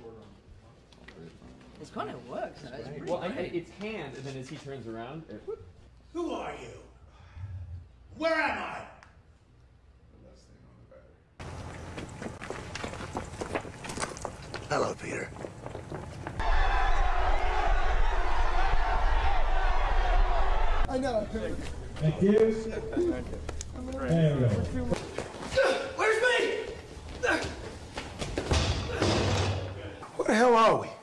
It's kind of works. Though. It's pretty Well, great. it's hand, and then as he turns around, it, whoop. Who are you? Where am I? Hello, Peter. I know. Thank you. There we go. Where's me? Where the hell are we?